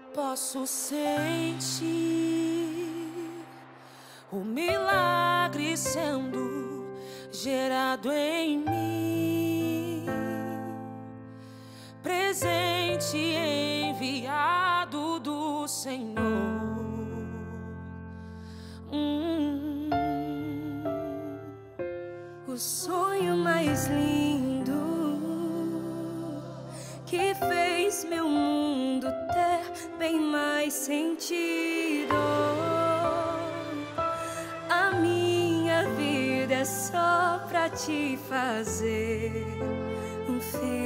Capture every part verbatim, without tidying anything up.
Posso sentir o milagre sendo gerado em mim, presente enviado do Senhor. Hum, o sonho mais lindo que fez meu mundo ter bem mais sentido. A minha vida é só pra te fazer um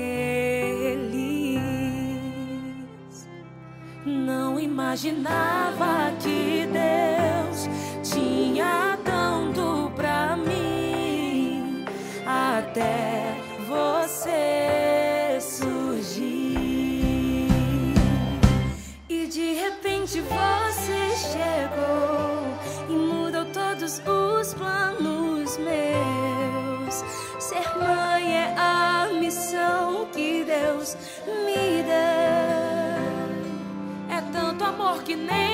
feliz. Não imaginava que Deus tinha tanto pra mim, até você surgir. E de repente você chegou e mudou todos os planos meus. Ser mãe é a missão que Deus me deu. É tanto amor que nem